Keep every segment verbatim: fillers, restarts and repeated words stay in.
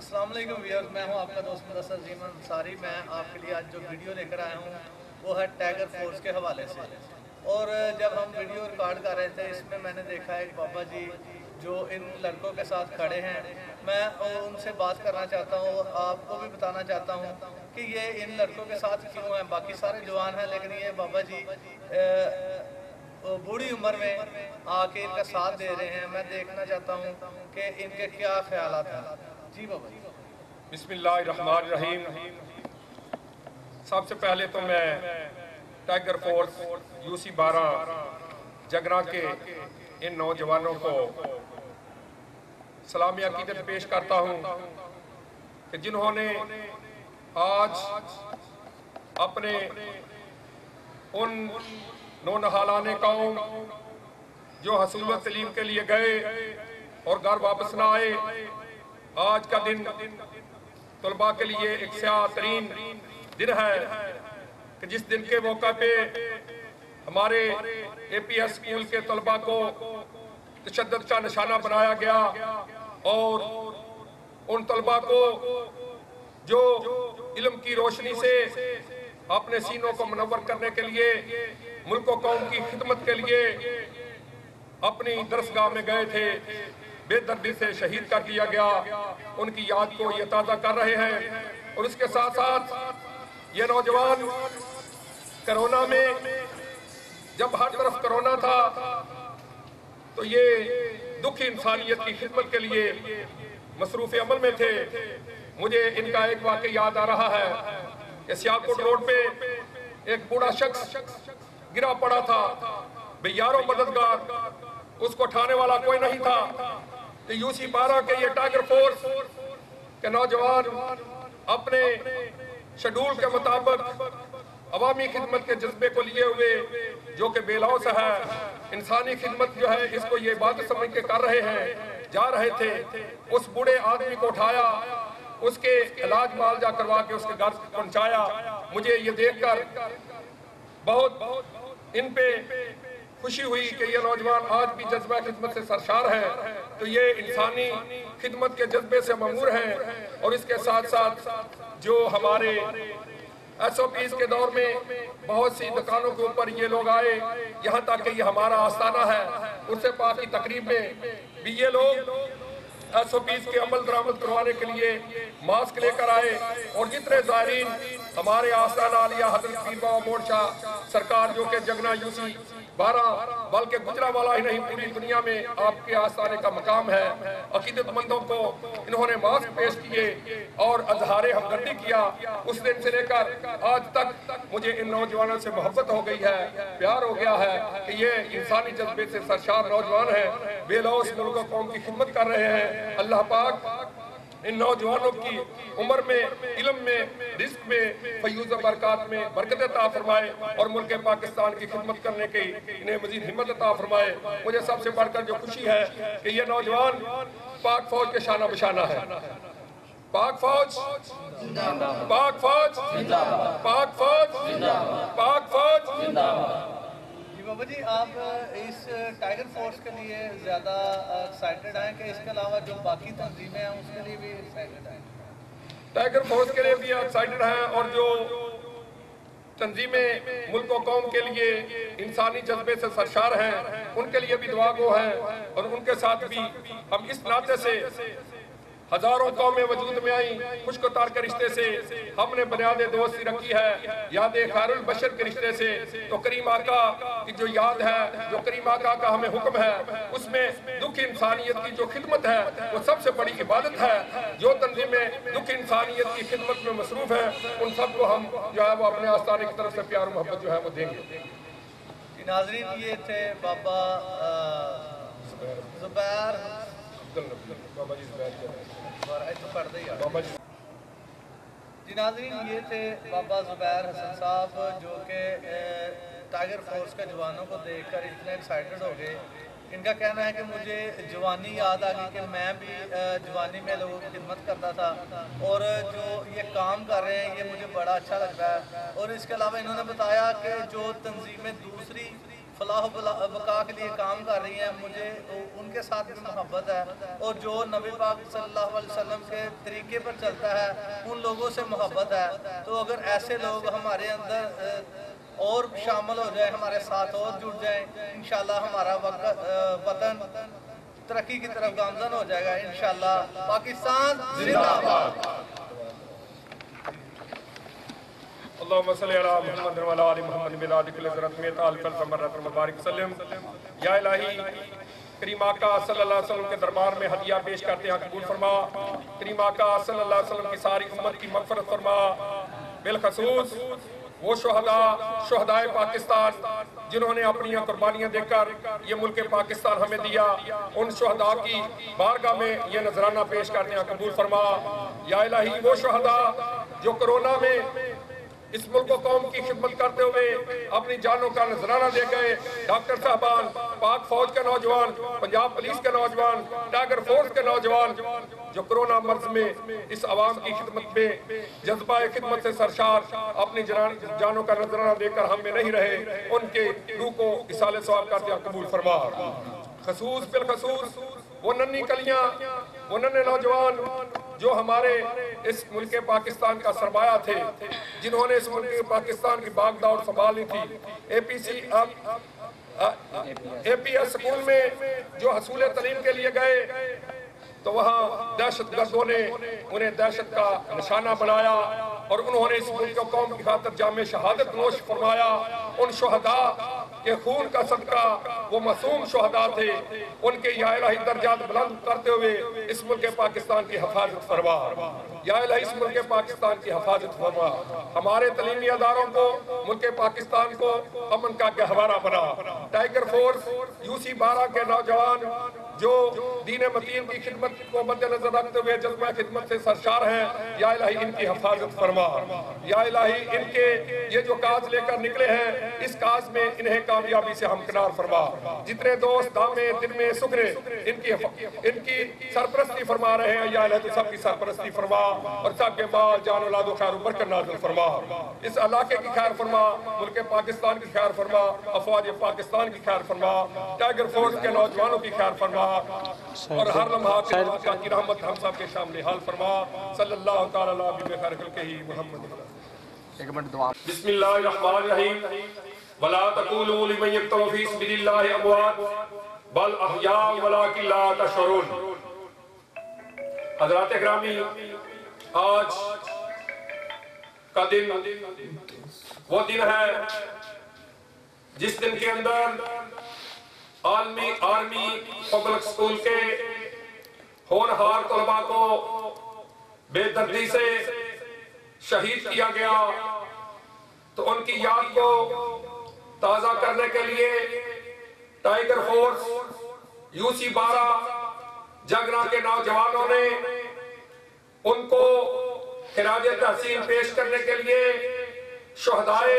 السلام علیکم ویئرز، میں ہوں آپ کا دوست مدثر زیمن انصاری۔ میں آپ کے لیے آج جو ویڈیو لے کر آیا ہوں وہ ہے ٹائیگر فورس کے حوالے سے۔ اور جب ہم ویڈیو ریکارڈ کر رہے تھے اس میں میں نے دیکھا ایک بابا جی جو ان لڑکوں کے ساتھ کھڑے ہیں۔ میں ان سے بات کرنا چاہتا ہوں اور آپ کو بھی بتانا چاہتا ہوں کہ یہ ان لڑکوں کے ساتھ کیوں ہیں۔ باقی سارے جوان ہیں لیکن یہ بابا جی بوڑھی عمر میں آ کے ان کا ساتھ دے رہے ہیں۔ میں دیکھنا چاہتا ہوں کہ ان کے کیا خیالات ہیں۔ جی بابا جی۔ بسم اللہ الرحمن الرحیم۔ سب سے پہلے تو میں ٹائیگر فورس یو سی بارہ جگرا کے ان نوجوانوں کو سلامی عقیدت پیش کرتا ہوں کہ جنہوں نے آج اپنے ان نونہالان قوم جو حصول تعلیم کے لیے گئے اور گھر واپس نہ آئے، آج کا دن طلباء کے لیے ایک سیاہ ترین دن ہے کہ جس دن کے موقع پہ ہمارے اے پی ایس اسکول کے طلباء کو تشدد کا نشانہ بنایا گیا اور ان طلباء کو جو علم کی روشنی سے اپنے سینوں کو منور کرنے کے لیے ملک و قوم کی خدمت کے لیے اپنی درسگاہ میں گئے تھے، بے دردی سے شہید کر دیا گیا۔ ان کی یاد کو یہ تازہ کر رہے ہیں اور اس کے ساتھ ساتھ یہ نوجوان کرونا میں جب ہر طرف کرونا تھا تو یہ دکھی انسانیت کی خدمت کے لیے مصروف عمل میں تھے۔ مجھے ان کا ایک واقعہ یاد آ رہا ہے کہ سیاکوٹ روڈ پہ ایک بوڑھا شخص گرا پڑا تھا، بے یار و مددگار، اس کو اٹھانے والا کوئی نہیں تھا۔ کہ یو سی بارہ کے یہ ٹائیگر فورس کے نوجوان اپنے شیڈول کے مطابق عوامی خدمت کے جذبے کو لیے ہوئے جو کہ بے لوث ہے، انسانی خدمت جو ہے اس کو یہ بات سمجھ کے کر رہے ہیں، جا رہے تھے۔ اس بوڑھے آدمی کو اٹھایا، اس کے علاج معالجہ کروا کے اس کے گھر پہنچایا۔ مجھے یہ دیکھ کر بہت ان پہ خوشی ہوئی کہ یہ نوجوان آج بھی جذبہ خدمت سے سرشار ہیں، تو یہ انسانی خدمت کے جذبے سے مامور ہیں۔ اور اس کے ساتھ ساتھ جو ہمارے ایس او پیز کے دور میں بہت سی دکانوں کے اوپر یہ لوگ آئے، یہاں تک کہ یہ ہمارا آستانہ ہے، اس سے پاک کی تقریب میں بھی یہ لوگ ایس او پیز کے عمل درآمد کروانے کے لیے ماسک لے کر آئے۔ اور جتنے زائرین ہمارے آستانہ عالیہ حضرت پیر بابا موڑ شاہ سرکار جو کہ جگنا یو سی بارہ بلکہ گجرانوالہ ہی نہیں پوری دنیا میں آپ کے آستانے کا مقام ہے، عقیدت مندوں کو انہوں نے ماسک پیش کیے اور اظہار ہمدردی کیا۔ اس دن سے لے کر آج تک مجھے ان نوجوانوں سے محبت ہو گئی ہے، پیار ہو گیا ہے کہ یہ انسانی جذبے سے سرشار نوجوان ہیں، بے لوث ملک و قوم کی خدمت کر رہے ہیں۔ اللہ پاک ان نوجوانوں کی عمر میں، علم میں، رزق میں، فیوز و برکات میں برکت عطا فرمائے اور ملک پاکستان کی خدمت کرنے کی انہیں مزید ہمت عطا فرمائے۔ مجھے سب سے بڑھ کر جو خوشی ہے کہ یہ نوجوان پاک فوج کے شانہ بشانہ ہے۔ پاک فوج، پاک فوج، پاک فوج، پاک فوج۔ جی بابا جی، آپ اس ٹائیگر فورس کے لیے زیادہ ایکسائٹڈ ہیں کہ اس کے علاوہ جو باقی تنظیمیں ہیں اس کے لیے بھی ایکسائٹڈ ہیں؟ ٹائیگر فورس کے لیے بھی ایکسائٹڈ ہیں اور جو تنظیمیں ملک و قوم کے لیے انسانی جذبے سے سرشار ہیں ان کے لیے بھی دعا گو ہیں۔ اور ان کے ساتھ بھی ہم اس ناطے سے ہزاروں قومیں وجود میں آئیں، خشک و تار کے رشتے سے ہم نے بنیاد دوستی رکھی ہے، یاد خیر البشر کے رشتے سے۔ تو کریم آقا کی جو یاد ہے، جو کریم آقا کا ہمیں حکم ہے، اس میں دکھ انسانیت کی جو خدمت ہے وہ سب سے بڑی عبادت ہے۔ جو تنظیمیں دکھ انسانیت کی خدمت میں مصروف ہیں ان سب کو ہم جو ہے وہ اپنے آستانے کی طرف سے پیار و محبت جو ہے وہ دیں گے۔ جی ناظرین، یہ تھے بابا زبیر بابا جی جی ناظرین، یہ تھے بابا زبیر حسن صاحب جو کہ ٹائیگر فورس کے جوانوں کو دیکھ کر اتنے ایکسائٹڈ ہو گئے۔ ان کا کہنا ہے کہ مجھے جوانی یاد آ گئی کہ میں بھی جوانی میں لوگوں کی خدمت کرتا تھا اور جو یہ کام کر رہے ہیں یہ مجھے بڑا اچھا لگتا ہے۔ اور اس کے علاوہ انہوں نے بتایا کہ جو تنظیمیں دوسری فلاح و بقا کے لیے کام کر رہی ہیں، مجھے ان کے ساتھ بھی محبت ہے، اور جو نبی پاک صلی اللہ علیہ وسلم کے طریقے پر چلتا ہے ان لوگوں سے محبت ہے۔ تو اگر ایسے لوگ ہمارے اندر اور شامل ہو جائیں، ہمارے ساتھ اور جڑ جائیں، انشاءاللہ ہمارا وطن ترقی کی طرف گامزن ہو جائے گا انشاءاللہ۔ پاکستان زندہ باد۔ اللہم صلی علی محمد و علی آل محمد بلادک العزرت میں تعال فلف مرت مبارک وسلم۔ یا الہی کریم آقا صلی اللہ علیہ وسلم کے دربار میں ہدیہ پیش کرتے ہیں، قبول فرما۔ کریم آقا صلی اللہ علیہ وسلم کی ساری امت کی مغفرت فرما، بالخصوص وہ شہداء شہدائے پاکستان جنہوں نے اپنی قربانیاں دے کر یہ ملک پاکستان ہمیں دیا، ان شہداء کی بارگاہ میں یہ نذرانہ پیش کرتے ہیں، قبول فرما۔ یا الہی وہ شہداء جو کرونا میں اس ملک و قوم کی خدمت کرتے ہوئے اپنی جانوں کا نذرانہ دے گئے، ڈاکٹر صاحبان، پاک فوج کے نوجوان، پنجاب پولیس کے نوجوان، ٹائیگر فورس کے نوجوان جو کرونا مرض میں اس عوام کی خدمت میں جذبہ خدمت سے سرشار اپنی جانوں کا نذرانہ دے کر ہم میں نہیں رہے، ان کے روح کو اصالِ ثواب کرتے ہیں، قبول فرما۔ خصوص بالخصوص وہ ننھی کلیاں، وہ ننھے نوجوان جو ہمارے اس ملک پاکستان کا سرمایہ تھے، جنہوں نے اس ملک پاکستان کی باغ دور سنبھالی تھی، اے پی سی اے پی ایس سکول میں جو حصول تعلیم کے لیے گئے تو وہاں دہشت گردوں نے انہیں دہشت کا نشانہ بنایا اور انہوں نے اس ملک و قوم کی خاطر جام شہادت نوش فرمایا۔ ان شہداء کے خون کا صدقہ وہ معصوم شہداء تھے، ان کے یا الہی درجات بلند کرتے ہوئے اس ملک پاکستان کی حفاظت فرما۔ یا الہی اس ملک پاکستان کی حفاظت فرما، ہمارے تعلیمی اداروں کو، ملک پاکستان کو امن کا گہوارہ بنا۔ ٹائیگر فورس یو سی بارہ کے نوجوان جو دین متین کی خدمت کو مد نظر رکھتے ہوئے جذبہ خدمت سے سرشار ہیں، یا الہی ان کی حفاظت فرما۔ یا الہی ان کے یہ جو کاج لے کر نکلے ہیں، اس کاج میں انہیں کامیابی سے ہمکنار فرما۔ جتنے دوست دامے دن میں سکھرے ان کی ان کی سرپرستی فرما رہے ہیں، یا الہی تو سب کی سرپرستی فرما اور سب کے مال جان اولاد و خیر و برکت نازل فرما۔ اس علاقے کی خیر فرما، ملک پاکستان کی خیر فرما، افواج پاکستان کی خیر فرما، ٹائیگر فورس کے نوجوانوں کی خیر فرما، اور ہر لمحہ آقا کی رحمت ہم سب کے سامنے حال فرما۔ صلی اللہ تعالیٰ علیہ خیر خلقہ محمد۔ ایک منٹ دعا۔ بسم اللہ الرحمن الرحیم۔ وَلَا تَقُولُوا لِمَنْ يَقْتُلُ فِي سَبِيلِ اللَّهِ أَمْوَاتٌ بَلْ أَحْيَاءٌ وَلَٰكِن لَا تَشْعُرُونَ۔ حضرات اکرامی، آج کا دن وہ دن ہے جس دن کے اندر عالمی آرمی پبلک سکول کے ہونہار طلباء کو بے دردی سے شہید کیا گیا، تو ان کی یاد کو تازہ کرنے کے لیے ٹائیگر فورس یو سی بارہ جگنا کے نوجوانوں نے ان کو خراج تحسین پیش کرنے کے لیے شہدائے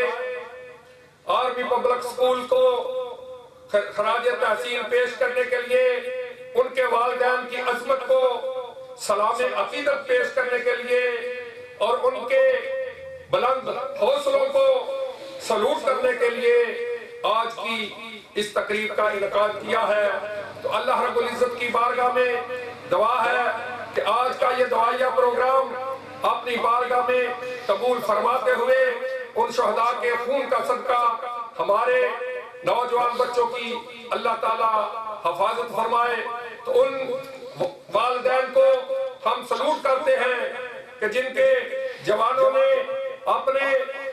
آرمی پبلک سکول کو خراج تحسین پیش کرنے کے لیے ان کے والدین کی عظمت کو سلام عقیدت پیش کرنے کے لیے اور ان کے بلند حوصلوں کو سلوٹ کرنے کے لیے آج کی اس تقریب کا انعقاد کیا ہے۔ تو اللہ رب العزت کی بارگاہ میں دعا ہے کہ آج کا یہ دعائیہ پروگرام اپنی بارگاہ میں قبول فرماتے ہوئے ان شہداء کے خون کا صدقہ ہمارے نوجوان بچوں کی اللہ تعالی حفاظت فرمائے۔ تو ان والدین کو ہم سلوٹ کرتے ہیں کہ جن کے جوانوں نے اپنے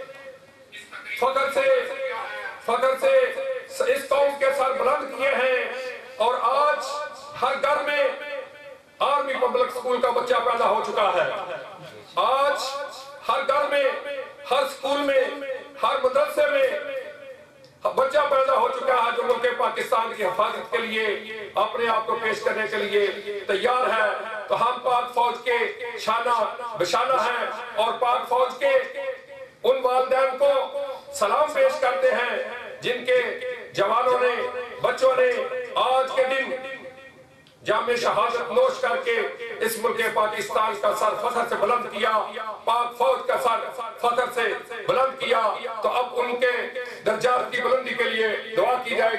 فخر سے فخر سے اس قوم کے سر بلند کیے ہیں، اور آج ہر گھر میں آرمی پبلک سکول کا بچہ پیدا ہو چکا ہے۔ آج ہر گھر میں، ہر سکول میں، ہر مدرسے میں بچہ پیدا ہو چکا ہے جو ملک پاکستان کی حفاظت کے لیے اپنے آپ کو پیش کرنے کے لیے تیار ہے۔ تو ہم پاک فوج کے شانہ بشانہ ہیں اور پاک فوج کے ان والدین کو سلام پیش کرتے ہیں جن کے جوانوں نے، بچوں نے آج کے دن جام شہادت نوش کر کے اس ملک پاکستان کا سر فخر سے بلند کیا، پاک فوج کا سر فخر سے بلند کیا۔ تو اب ان کے درجات کی بلندی کے لیے دعا کی جائے۔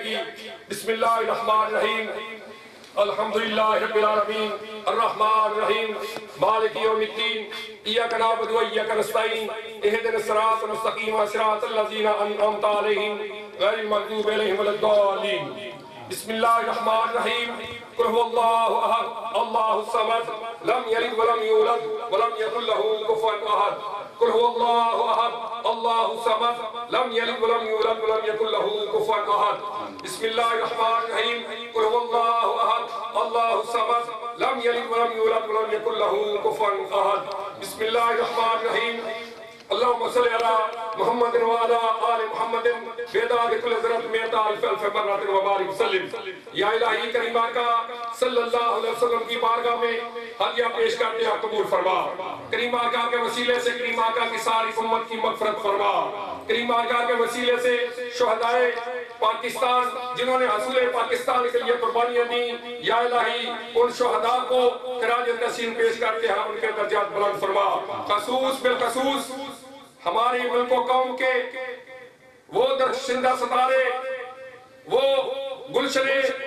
اللہ الرحمن الرحیم الحمدللہ رب العالمین الرحمن الرحیم مالک یوم الدین ایاک نعبد و ایاک نستعین اہدنا الصراط المستقیم صراط الذین انعمت علیہم غیر المغضوب علیہم ولا الضالین بسم اللہ الرحمن الرحیم قل هو اللہ احد اللہ الصمد لم یلد ولم یولد ولم یکن له کفوا احد قل هو اللہ احد اللہ الصمد لم یلد ولم یولد ولم یکن له کفوا احد بسم اللہ الرحمن الرحیم قل هو اللہ احد اللہ الصمد لم یلد ولم یولد ولم یکن له کفوا احد بسم اللہ الرحمن الرحیم اللہم صلی علی محمد وعلا آل محمد بیداد کل حضرت میت الف الف مرات وبارک وسلم یا الہی کریم آقا صلی اللہ علیہ وسلم کی بارگاہ میں ہدیہ پیش کرتے ہیں قبول فرما کریم آقا کے وسیلے سے کریم آقا کی ساری امت کی مغفرت فرما کریم آقا کے وسیلے سے شہدائے پاکستان جنہوں نے حصول پاکستان کے لیے قربانیاں دی یا الہی ان شہداء کو خراج تحسین پیش کرتے ہیں ان کے درجات بلند فرما خصوص بالخصوص ہماری ملک و قوم کے وہ درشندہ ستارے وہ گلشن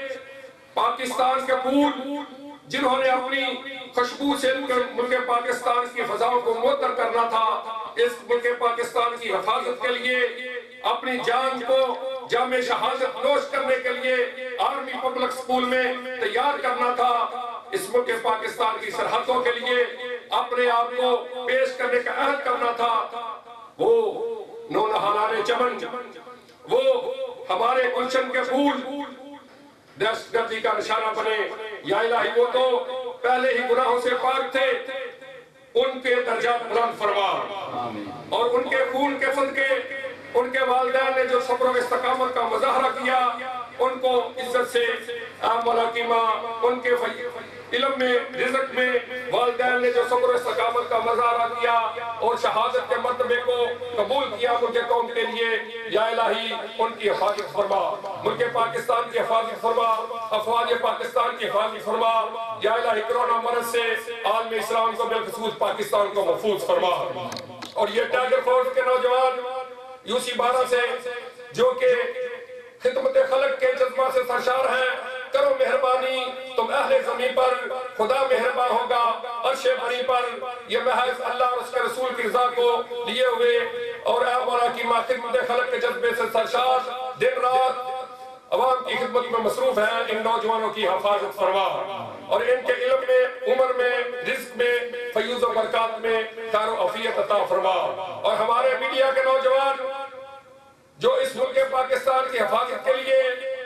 پاکستان کے پھول جنہوں نے اپنی خوشبو سے ملک پاکستان کی فضاؤں کو معطر کرنا تھا اس ملک پاکستان کی حفاظت کے لیے اپنی جان کو جامع شہادت نوش کرنے کے لیے آرمی پبلک سکول میں تیار کرنا تھا اس ملک پاکستان کی سرحدوں کے لیے اپنے آپ کو پیش کرنے کا عہد کرنا تھا وہ نونہالان چمن وہ ہمارے گلشن کے پھول دہشت گردی کا نشانہ بنے یا الہی وہ تو پہلے ہی گناہوں سے پاک تھے ان کے درجات بلند فرما اور ان کے خون کے صدقے ان کے والدین نے جو صبر و استقامت کا مظاہرہ کیا ان کو عزت سے مولا کی ماں ان کے علم میں رزق میں والدین نے جو صبر و استقامت کا مظاہرہ کیا اور شہادت کے مرتبے کو قبول کیا ملک قوم کے لیے یا الہی ان کی حفاظت فرما ملک پاکستان کی حفاظت فرما افواج پاکستان کی حفاظت فرما یا الہی کرونا مرض سے عالم اسلام کو بالخصوص پاکستان کو محفوظ فرما اور یہ ٹائیگر فورس کے نوجوان یو سی بارہ سے جو کہ خدمت خلق کے جذبہ سے سرشار ہیں کرو مہربانی تم اہل زمین پر خدا مہربان ہوگا عرش بری پر یہ محض اللہ اور اس کے رسول کی رضا کو لیے ہوئے اور اے مولا کی ماں خدمت خلق کے جذبے سے سرشار دن رات عوام کی خدمت میں مصروف ہیں ان نوجوانوں کی حفاظت فرما اور ان کے علم میں عمر میں رزق میں فیوز و برکات میں خیر و عافیت عطا فرما اور ہمارے میڈیا کے نوجوان جو اس ملک پاکستان کی حفاظت کے لیے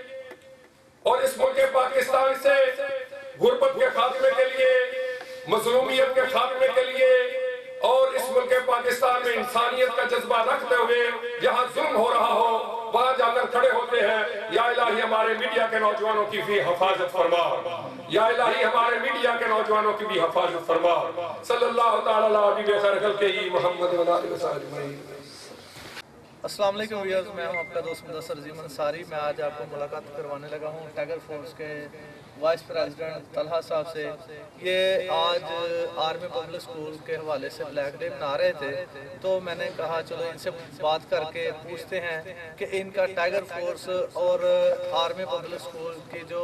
اور اس ملک پاکستان سے غربت کے خاتمے کے لیے مظلومیت کے خاتمے کے لیے اور اس ملک پاکستان میں انسانیت کا جذبہ رکھتے ہوئے جہاں ظلم ہو رہا ہو وہاں جا کر کھڑے ہوتے ہیں یا الہی ہمارے میڈیا کے نوجوانوں کی بھی حفاظت فرما یا الہی ہمارے میڈیا کے نوجوانوں کی بھی حفاظت فرما صلی اللہ تعالی علیہ خیر خلقہ محمد و علیہ وسلم. السلام علیکم ویئرز، میں ہوں آپ کا دوست مدثر عظیم انصاری. میں آج آپ کو ملاقات کروانے لگا ہوں ٹائیگر فورس کے وائس پریزیڈنٹ طلحہ صاحب سے. یہ آج آرمی پبلک سکول کے حوالے سے بلیک ڈے منا رہے تھے تو میں نے کہا چلو ان سے بات کر کے پوچھتے ہیں کہ ان کا ٹائیگر فورس اور آرمی پبلک سکول کی جو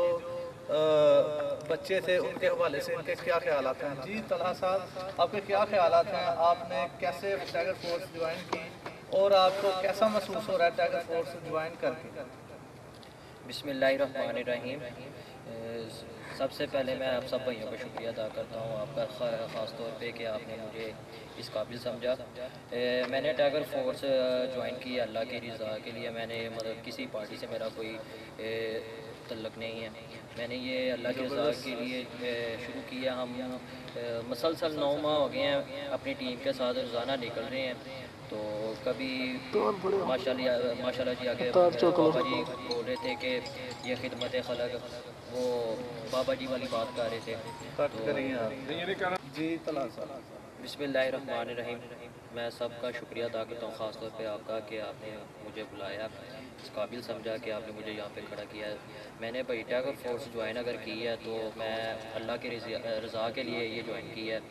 بچے تھے ان کے حوالے سے ان کے کیا خیالات ہیں. جی طلحہ صاحب، آپ کے کیا خیالات ہیں؟ آپ نے کیسے ٹائیگر فورس جوائن کی اور آپ کو کیسا محسوس ہو رہا ہے ٹائیگر فورس جوائن کر کے؟ بسم اللہ الرحمن الرحیم. سب سے پہلے میں آپ سب بھائیوں کا شکریہ ادا کرتا ہوں آپ کا خاص طور پہ کہ آپ نے مجھے اس قابل سمجھا. میں نے ٹائیگر فورس جوائن کی اللہ کی رضا کے لیے. میں نے مطلب کسی پارٹی سے میرا کوئی تعلق نہیں ہے. میں نے یہ اللہ کی رضا کے لیے شروع کیا. ہم مسلسل نو ماہ ہو گئے ہیں اپنی ٹیم کے ساتھ روزانہ نکل رہے ہیں. تو کبھی ماشاء اللہ ماشاء اللہ جی آگے بابا جی بول رہے تھے کہ یہ خدمت خلق وہ بابا جی والی بات کر رہے تھے. جی طلحہ صاحب، بسم اللہ الرحمن الرحیم. میں سب کا شکریہ ادا کرتا ہوں خاص طور پہ آپ کا کہ آپ نے مجھے بلایا، اس قابل سمجھا کہ آپ نے مجھے یہاں پہ کھڑا کیا ہے. میں نے بھائی ٹائیگر فورس جوائن اگر کی ہے تو میں اللہ کی رضا کے لیے یہ جوائن کی ہے.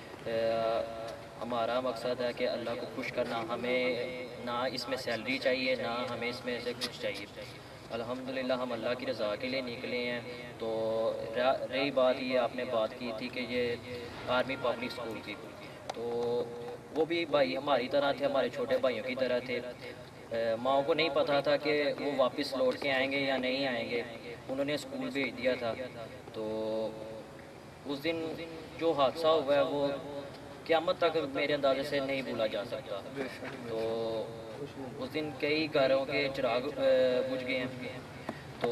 ہمارا مقصد ہے کہ اللہ کو خوش کرنا. ہمیں نہ اس میں سیلری چاہیے نہ ہمیں اس میں سے کچھ چاہیے. الحمدللہ ہم اللہ کی رضا کے لیے نکلے ہیں. تو رہی بات یہ آپ نے بات کی تھی کہ یہ آرمی پبلک اسکول کی، تو وہ بھی بھائی ہماری طرح تھے، ہمارے چھوٹے بھائیوں کی طرح تھے. ماؤں کو نہیں پتہ تھا کہ وہ واپس لوٹ کے آئیں گے یا نہیں آئیں گے، انہوں نے اسکول بھیج دیا تھا. تو اس دن جو حادثہ ہوا ہے وہ قیامت تک میرے اندازے سے نہیں بھولا جا سکتا. تو اس دن کئی گھروں کے چراغ بجھ گئے ہیں. تو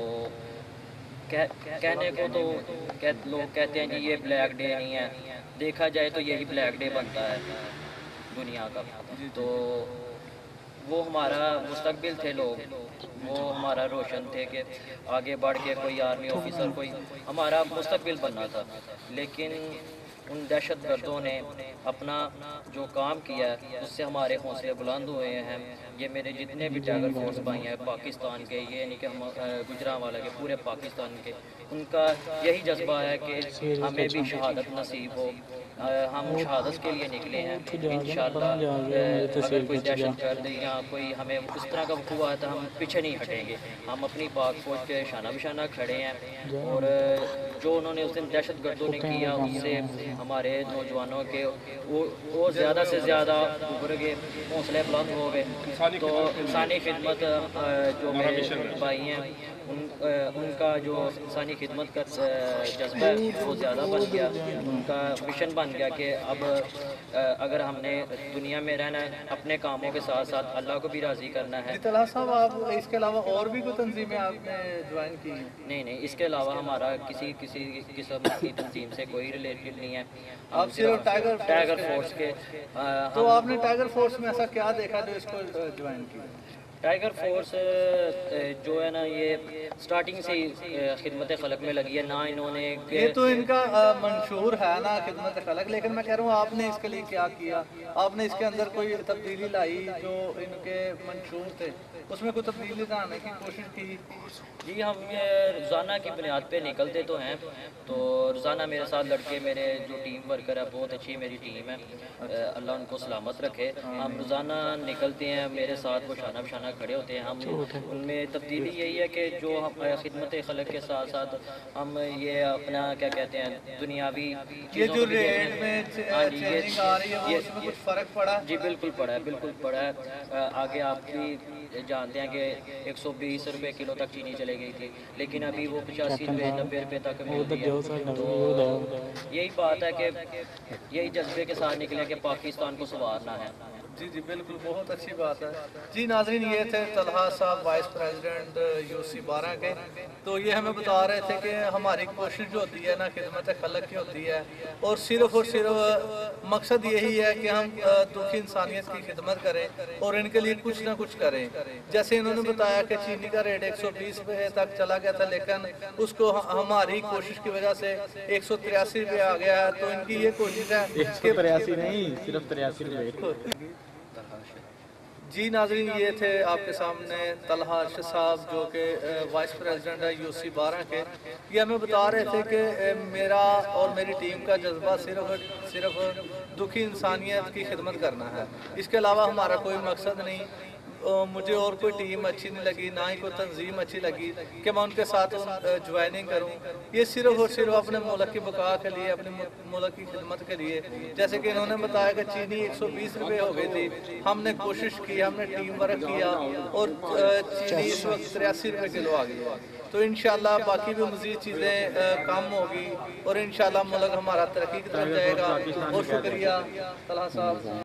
کہنے کو تو لوگ کہتے ہیں جی یہ بلیک ڈے نہیں ہے، دیکھا جائے تو یہی بلیک ڈے بنتا ہے دنیا کا. تو وہ ہمارا مستقبل تھے لوگ، وہ ہمارا روشن تھے کہ آگے بڑھ کے کوئی آرمی آفیسر کوئی ہمارا مستقبل بننا تھا. لیکن ان دہشت گردوں نے اپنا جو کام کیا ہے اس سے ہمارے حوصلے بلند ہوئے ہیں. یہ میرے جتنے بھی ٹائیگر فورس بھائی ہیں پاکستان کے، یہ نہیں کہ ہم گجرانوالہ کے، پورے پاکستان کے، ان کا یہی جذبہ ہے کہ ہمیں بھی شہادت نصیب ہو. ہم شہادت کے لیے نکلے ہیں انشاءاللہ. اگر کوئی دہشت گرد یا کوئی ہمیں اس طرح کا ہوا ہے تو ہم پیچھے نہیں ہٹیں گے. ہم اپنی پاک فوج کے شانہ بشانہ کھڑے ہیں. اور جو انہوں نے اس دن دہشت گردوں نے کیا اس سے ہمارے نوجوانوں کے وہ زیادہ سے زیادہ ابھر گئے، حوصلے بلند ہو گئے. تو انسانی خدمت جو میرے بھائی ہیں ان ان کا جو انسانی خدمت کا جذبہ ہے وہ زیادہ بن گیا. ان کا مشن بن گیا کہ اب اگر ہم نے دنیا میں رہنا ہے اپنے کاموں کے ساتھ ساتھ اللہ کو بھی راضی کرنا ہے. طلحہ صاحب آپ اس کے علاوہ اور بھی کوئی تنظیمیں آپ نے جوائن کی ہیں؟ نہیں نہیں، اس کے علاوہ ہمارا کسی کسی قسم کی تنظیم سے کوئی ریلیٹڈ نہیں ہے. آپ صرف ٹائیگر ٹائیگر فورس کے. تو آپ نے ٹائیگر فورس میں ایسا کیا دیکھا جو اس کو جوائن کیا؟ ٹائیگر فورس جو ہے نا یہ سٹارٹنگ سے ہی خدمت خلق میں لگی ہے. نہ انہوں نے یہ تو ان کا منشور ہے نا خدمت خلق، لیکن میں کہہ رہا ہوں آپ نے اس کے لیے کیا کیا؟ آپ نے اس کے اندر کوئی تبدیلی لائی؟ جو ان کے منشور تھے اس میں کوئی تبدیلی لانے کی کوشش کی؟ جی ہم روزانہ کی بنیاد پہ نکلتے تو ہیں. تو روزانہ میرے ساتھ لڑکے، میرے جو ٹیم ورکر ہے بہت اچھی میری ٹیم ہے، اللہ ان کو سلامت رکھے. ہم روزانہ نکلتے ہیں، میرے ساتھ وہ شانہ بشانہ کھڑے ہوتے ہیں. ہم ان میں تبدیلی یہی ہے کہ جو ہم خدمت خلق کے ساتھ ساتھ ہم یہ اپنا کیا کہتے ہیں دنیاوی یہ جو ریٹ میں چینجنگ آ رہی ہے اس میں کچھ فرق پڑا؟ جی بالکل پڑا ہے، بالکل پڑا ہے. آگے آپ بھی جانتے ہیں کہ ایک سو بیس روپے کلو تک چینی چلے گئی تھی، لیکن ابھی وہ پچاسی روپے نبے روپے تک مل رہی ہے. تو یہی بات ہے کہ یہی جذبے کے ساتھ نکلے کہ پاکستان کو سنوارنا ہے. جی جی بالکل، بہت اچھی بات ہے. جی ناظرین، یہ تھے طلحہ صاحب وائس پریزیڈنٹ یو سی بارہ کے. تو یہ ہمیں بتا رہے تھے کہ ہماری کوشش جو ہوتی ہے نا خدمت خلق کی ہوتی ہے، اور صرف اور صرف مقصد یہی ہے کہ ہم دکھی انسانیت کی خدمت کریں اور ان کے لیے کچھ نہ کچھ کریں. جیسے انہوں نے بتایا کہ چینی کا ریٹ ایک سو بیس روپے تک چلا گیا تھا، لیکن اس کو ہماری کوشش کی وجہ سے ایک سو تریاسی روپے آ گیا ہے. تو ان کی یہ کوشش ہے کہ تریاسی نہیں، صرف تریاسی روپے. جی ناظرین، یہ تھے آپ کے سامنے طلحہ ارشد صاحب جو کہ وائس پریزیڈنٹ ہے یو سی بارہ کے. یہ ہمیں بتا رہے تھے کہ میرا اور میری ٹیم کا جذبہ صرف صرف دکھی انسانیت کی خدمت کرنا ہے، اس کے علاوہ ہمارا کوئی مقصد نہیں. مجھے اور کوئی ٹیم اچھی نہیں لگی، نہ ہی کوئی تنظیم اچھی لگی کہ میں ان کے ساتھ جوائننگ کروں. یہ صرف اور صرف اپنے ملک کی بقا کے لیے، اپنے ملک کی خدمت کے لیے. جیسے کہ انہوں نے بتایا کہ چینی ایک سو بیس روپے ہو گئی تھی، ہم نے کوشش کی، ہم نے ٹیم ورک کیا اور چینی اس وقت تریاسی روپے کلو آ گئی. تو انشاءاللہ باقی بھی مزید چیزیں کم ہوگی اور انشاءاللہ ملک ہمارا ترقی کی طرف جائے گا. بہت شکریہ طلحہ صاحب.